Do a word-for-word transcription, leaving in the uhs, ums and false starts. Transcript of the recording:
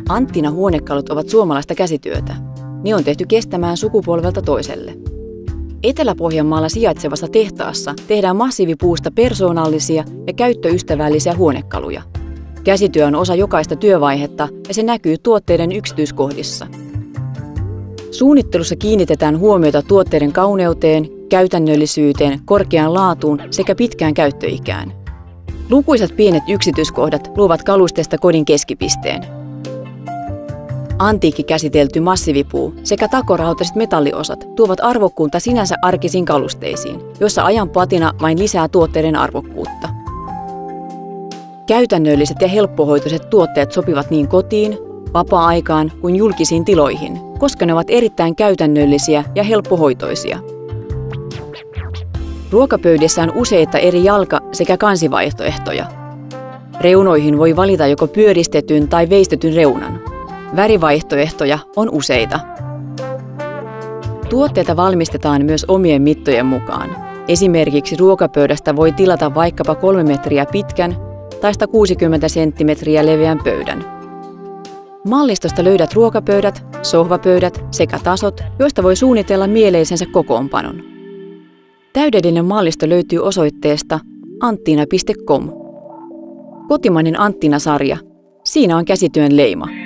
Anttina-huonekalut ovat suomalaista käsityötä. Ne on tehty kestämään sukupolvelta toiselle. Etelä-Pohjanmaalla sijaitsevassa tehtaassa tehdään massiivipuusta persoonallisia ja käyttöystävällisiä huonekaluja. Käsityö on osa jokaista työvaihetta ja se näkyy tuotteiden yksityiskohdissa. Suunnittelussa kiinnitetään huomiota tuotteiden kauneuteen, käytännöllisyyteen, korkeaan laatuun sekä pitkään käyttöikään. Lukuisat pienet yksityiskohdat luovat kalusteesta kodin keskipisteen. Antiikkikäsitelty massiivipuu sekä takorautaiset metalliosat tuovat arvokkuutta sinänsä arkisiin kalusteisiin, joissa ajan patina vain lisää tuotteiden arvokkuutta. Käytännölliset ja helppohoitoiset tuotteet sopivat niin kotiin, vapaa-aikaan kuin julkisiin tiloihin, koska ne ovat erittäin käytännöllisiä ja helppohoitoisia. Ruokapöydissä on useita eri jalka- sekä kansivaihtoehtoja. Reunoihin voi valita joko pyöristetyn tai veistetyn reunan. Värivaihtoehtoja on useita. Tuotteita valmistetaan myös omien mittojen mukaan. Esimerkiksi ruokapöydästä voi tilata vaikkapa kolme metriä pitkän tai sata kuusikymmentä senttimetriä leveän pöydän. Mallistosta löydät ruokapöydät, sohvapöydät sekä tasot, joista voi suunnitella mieleisensä kokoonpanon. Täydellinen mallisto löytyy osoitteesta anttina piste com. Kotimainen Anttina-sarja. Siinä on käsityön leima.